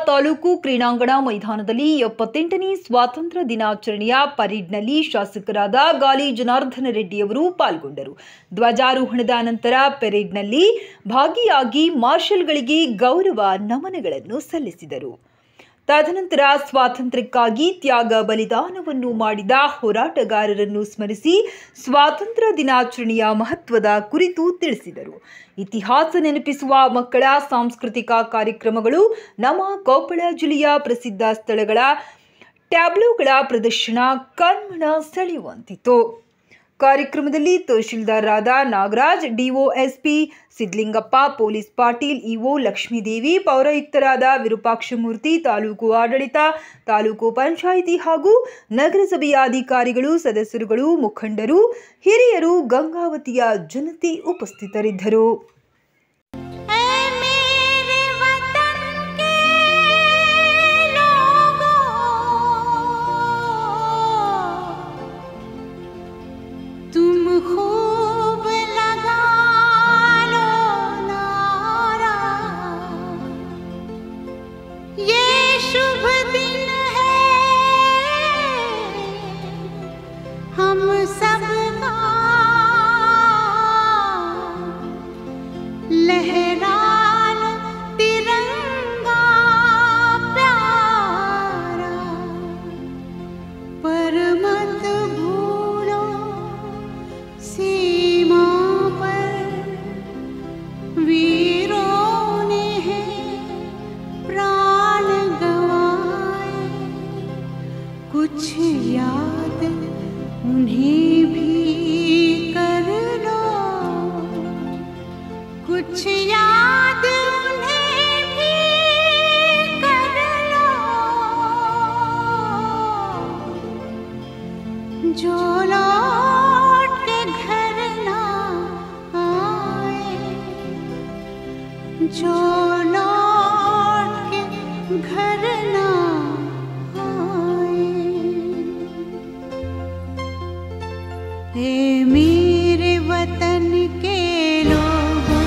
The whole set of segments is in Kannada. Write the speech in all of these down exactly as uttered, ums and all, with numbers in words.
ತಾಲೂಕು ಕ್ರೀಡಾಂಗಣ ಮೈದಾನದಲ್ಲಿ ಎಪ್ಪತ್ತೆಂಟನೇ ಸ್ವಾತಂತ್ರ್ಯ ದಿನಾಚರಣೆಯ ಪರೇಡ್ನಲ್ಲಿ ಶಾಸಕರಾದ ಗಾಲಿ ಜನಾರ್ದನ ರೆಡ್ಡಿಯವರು ಪಾಲ್ಗೊಂಡರು. ಧ್ವಜಾರೋಹಣದ ನಂತರ ಪರೇಡ್ನಲ್ಲಿ ಭಾಗಿಯಾಗಿ ಮಾರ್ಷಲ್ಗಳಿಗೆ ಗೌರವ ನಮನಗಳನ್ನು ಸಲ್ಲಿಸಿದರು. ತದನಂತರ ಸ್ವಾತಂತ್ರ್ಯಕ್ಕಾಗಿ ತ್ಯಾಗ ಬಲಿದಾನವನ್ನು ಮಾಡಿದ ಹೋರಾಟಗಾರರನ್ನು ಸ್ಮರಿಸಿ ಸ್ವಾತಂತ್ರ್ಯ ದಿನಾಚರಣೆಯ ಮಹತ್ವದ ಕುರಿತು ತಿಳಿಸಿದರು. ಇತಿಹಾಸ ನೆನಪಿಸುವ ಮಕ್ಕಳ ಸಾಂಸ್ಕೃತಿಕ ಕಾರ್ಯಕ್ರಮಗಳು, ನಮ್ಮ ಕೊಪ್ಪಳ ಜಿಲ್ಲೆಯ ಪ್ರಸಿದ್ಧ ಸ್ಥಳಗಳ ಟ್ಯಾಬ್ಲೋಗಳ ಪ್ರದರ್ಶನ ಕಣ್ಮನ ಸೆಳೆಯುವಂತಿತ್ತು. ಕಾರ್ಯಕ್ರಮದಲ್ಲಿ ತಹಶೀಲ್ದಾರರಾದ Nagaraj, DYSP Sidlingappa, police Patil, EO Lakshmidevi, ಪೌರಾಯುಕ್ತರಾದ ವಿರೂಪಾಕ್ಷಮೂರ್ತಿ, ತಾಲೂಕು ಆಡಳಿತ, ತಾಲೂಕು ಪಂಚಾಯಿತಿ ಹಾಗೂ ನಗರಸಭೆಯ ಅಧಿಕಾರಿಗಳು, ಸದಸ್ಯರುಗಳು, ಮುಖಂಡರು, ಹಿರಿಯರು, ಗಂಗಾವತಿಯ ಜನತೆ ಉಪಸ್ಥಿತರಿದ್ದರು. खूब लगा लो नारा, ये शुभ दिन है हम सबका, लहरा लो तिरंगा प्यारा, पर मत भूलो सीमा पर वीरों ने है प्राण गंवाए, कुछ याद उन्हें भी कर लो, कुछ याद उन्हें भी कर लो, जो लौट के घर ना आए, जो लौट के घर ना आए। हे मेरे वतन के लोगों,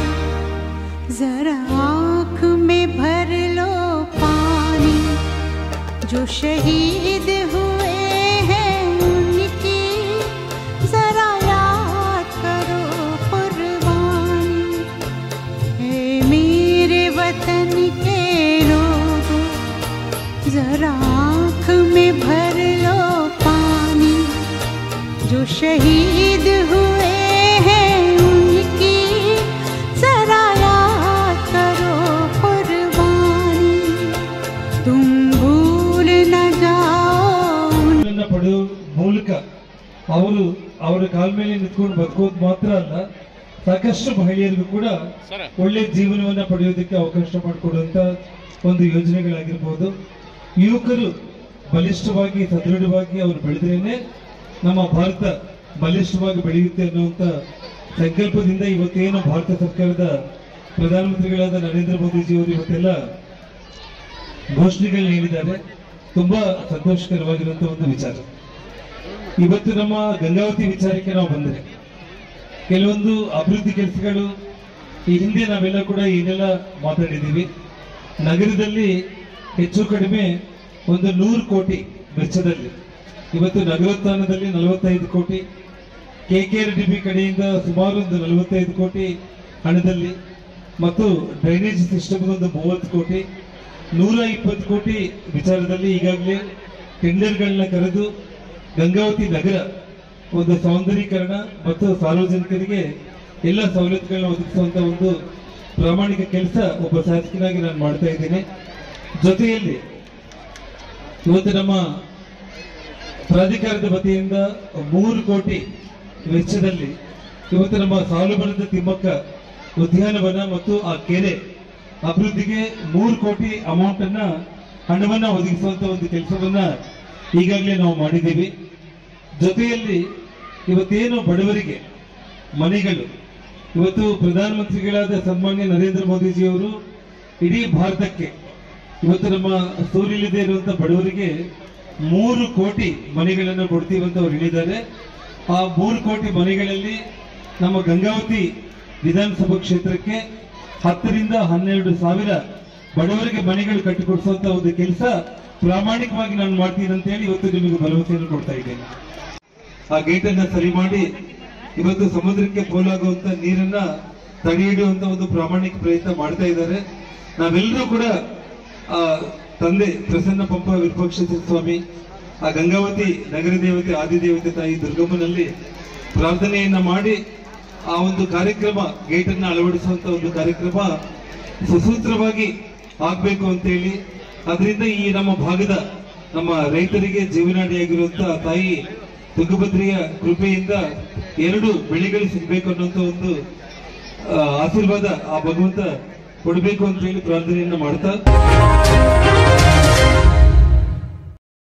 जरा आँख में भर लो पानी, जो शहीद हुए हैं उनकी जरा याद करो कुर्बानी। हे मेरे वतन के लोगों, जरा आँख में भर लो पानी, जो शहीद हुए हैं उनकी जरा याद करो कुर्बानी। तुम भूल न जाओ ಪಡೆಯುವ ಮೂಲಕ ಅವರು ಅವರ ಕಾಲ ಮೇಲೆ ನಿಂತ್ಕೊಂಡು ಬದುಕೋದು ಮಾತ್ರ ಅಲ್ಲ, ಸಾಕಷ್ಟು ಮಹಿಳೆಯರಿಗೂ ಕೂಡ ಒಳ್ಳೆ ಜೀವನವನ್ನ ಪಡೆಯೋದಕ್ಕೆ ಅವಕಾಶ ಮಾಡಿಕೊಡುವಂತ ಒಂದು ಯೋಜನೆಗಳಾಗಿರ್ಬೋದು. ಯುವಕರು ಬಲಿಷ್ಠವಾಗಿ ಸದೃಢವಾಗಿ ಅವರು ಬೆಳೆದ್ರೇನೆ ನಮ್ಮ ಭಾರತ ಬಲಿಷ್ಠವಾಗಿ ಬೆಳೆಯುತ್ತೆ ಅನ್ನುವಂತ ಸಂಕಲ್ಪದಿಂದ ಇವತ್ತೇನು ಭಾರತ ಸರ್ಕಾರದ ಪ್ರಧಾನಮಂತ್ರಿಗಳಾದ ನರೇಂದ್ರ ಮೋದಿಜಿಯವರು ಇವತ್ತೆಲ್ಲ ಘೋಷಣೆಗಳನ್ನ ನೀಡಿದ್ದಾರೆ. ತುಂಬಾ ಸಂತೋಷಕರವಾಗಿರುವಂತಹ ಒಂದು ವಿಚಾರ. ಇವತ್ತು ನಮ್ಮ ಗಂಗಾವತಿ ವಿಚಾರಕ್ಕೆ ನಾವು ಬಂದ್ರೆ ಕೆಲವೊಂದು ಅಭಿವೃದ್ಧಿ ಕೆಲಸಗಳು ಈ ಹಿಂದೆ ನಾವೆಲ್ಲ ಕೂಡ ಏನೆಲ್ಲ ಮಾತಾಡಿದ್ದೀವಿ. ನಗರದಲ್ಲಿ ಹೆಚ್ಚು ಕಡಿಮೆ ಒಂದು ನೂರು ಕೋಟಿ ವೆಚ್ಚದಲ್ಲಿ ಇವತ್ತು ನಗರೋತ್ಥಾನದಲ್ಲಿ ನಲವತ್ತೈದು ಕೋಟಿ, ಕೆಕೆಆರ್ಡಿಬಿ ಕಡೆಯಿಂದ ಸುಮಾರು ಒಂದು ನಲವತ್ತೈದು ಕೋಟಿ ಹಣದಲ್ಲಿ ಮತ್ತು ಡ್ರೈನೇಜ್ ಸಿಸ್ಟಮ್ ಒಂದು ಮೂವತ್ತು ಕೋಟಿ, ನೂರ ಇಪ್ಪತ್ತು ಕೋಟಿ ವಿಚಾರದಲ್ಲಿ ಈಗಾಗಲೇ ಟೆಂಡರ್ಗಳನ್ನ ಕರೆದು ಗಂಗಾವತಿ ನಗರ ಒಂದು ಸೌಂದರೀಕರಣ ಮತ್ತು ಸಾರ್ವಜನಿಕರಿಗೆ ಎಲ್ಲ ಸವಲತ್ತುಗಳನ್ನ ಒದಗಿಸುವಂತ ಒಂದು ಪ್ರಾಮಾಣಿಕ ಕೆಲಸ ಒಬ್ಬ ಶಾಸಕನಾಗಿ ನಾನು ಮಾಡ್ತಾ ಇದ್ದೇನೆ. ಜೊತೆಯಲ್ಲಿ ಇವತ್ತು ನಮ್ಮ ಪ್ರಾಧಿಕಾರದ ವತಿಯಿಂದ ಮೂರು ಕೋಟಿ ವೆಚ್ಚದಲ್ಲಿ ಇವತ್ತು ನಮ್ಮ ಸಾಲುಮರದ ತಿಮ್ಮಕ್ಕ ಉದ್ಯಾನವನ ಮತ್ತು ಆ ಕೆರೆ ಅಭಿವೃದ್ಧಿಗೆ ಮೂರು ಕೋಟಿ ಅಮೌಂಟ್ ಅನ್ನ ಹಣವನ್ನ ಒದಗಿಸುವಂತ ಒಂದು ಕೆಲಸವನ್ನ ಈಗಾಗಲೇ ನಾವು ಮಾಡಿದ್ದೀವಿ. ಜೊತೆಯಲ್ಲಿ ಇವತ್ತೇನು ಬಡವರಿಗೆ ಮನೆಗಳು, ಇವತ್ತು ಪ್ರಧಾನಮಂತ್ರಿಗಳಾದ ಸನ್ಮಾನ್ಯ ನರೇಂದ್ರ ಮೋದಿಜಿಯವರು ಇಡೀ ಭಾರತಕ್ಕೆ ಇವತ್ತು ನಮ್ಮ ಸೂರಿಲಿದೆ ಇರುವಂತಹ ಬಡವರಿಗೆ ಮೂರು ಕೋಟಿ ಮನೆಗಳನ್ನು ಕೊಡ್ತೀವಿ ಅಂತ ಅವರು ಹೇಳಿದ್ದಾರೆ. ಆ ಮೂರು ಕೋಟಿ ಮನೆಗಳಲ್ಲಿ ನಮ್ಮ ಗಂಗಾವತಿ ವಿಧಾನಸಭಾ ಕ್ಷೇತ್ರಕ್ಕೆ ಹತ್ತರಿಂದ ಹನ್ನೆರಡು ಸಾವಿರ ಬಡವರಿಗೆ ಮನೆಗಳು ಕಟ್ಟಿಕೊಡಿಸುವಂತ ಒಂದು ಕೆಲಸ ಪ್ರಾಮಾಣಿಕವಾಗಿ ನಾನು ಮಾಡ್ತೀನಿ ಅಂತ ಹೇಳಿ ಇವತ್ತು ನಿಮಗೆ ಭರವಸೆಯನ್ನು ಕೊಡ್ತಾ ಇದ್ದೇನೆ. ಆ ಗೇಟ್ ಅನ್ನ ಸರಿ ಮಾಡಿ ಇವತ್ತು ಸಮುದ್ರಕ್ಕೆ ಪೋಲಾಗುವಂತ ನೀರನ್ನ ತಡೆ ಹಿಡಿಯುವಂತ ಒಂದು ಪ್ರಾಮಾಣಿಕ ಪ್ರಯತ್ನ ಮಾಡ್ತಾ ಇದ್ದಾರೆ. ನಾವೆಲ್ಲರೂ ಕೂಡ ಆ ತಂದೆ ಪ್ರಸನ್ನ ಪಂಪ ವಿರೂಪಾಕ್ಷ ಸ್ವಾಮಿ, ಆ ಗಂಗಾವತಿ ನಗರ ದೇವತೆ ಆದಿದೇವತೆ ತಾಯಿ ದುರ್ಗಮ್ಮನಲ್ಲಿ ಪ್ರಾರ್ಥನೆಯನ್ನ ಮಾಡಿ ಆ ಒಂದು ಕಾರ್ಯಕ್ರಮ ಗೇಟ್ ಅನ್ನ ಅಳವಡಿಸುವಂತ ಒಂದು ಕಾರ್ಯಕ್ರಮ ಸುಸೂತ್ರವಾಗಿ ಆಗ್ಬೇಕು ಅಂತ ಹೇಳಿ, ಅದರಿಂದ ಈ ನಮ್ಮ ಭಾಗದ ನಮ್ಮ ರೈತರಿಗೆ ಜೀವನಾಡಿಯಾಗಿರುವಂತಹ ತಾಯಿ ತುಂಗಭದ್ರೆಯ ಕೃಪೆಯಿಂದ ಎರಡು ಬೆಳೆಗಳು ಸಿಗ್ಬೇಕು ಅನ್ನುವಂತ ಒಂದು ಆಶೀರ್ವಾದ ಆ ಭಗವಂತ ಕೊಡಬೇಕು ಅಂತ ಹೇಳಿ ಪ್ರಾರ್ಥನೆಯನ್ನ ಮಾಡ್ತಾ